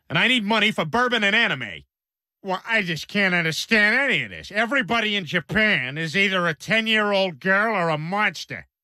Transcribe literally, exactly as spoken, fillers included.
And I need money for bourbon and anime. Well, I just can't understand any of this. Everybody in Japan is either a ten-year-old girl or a monster.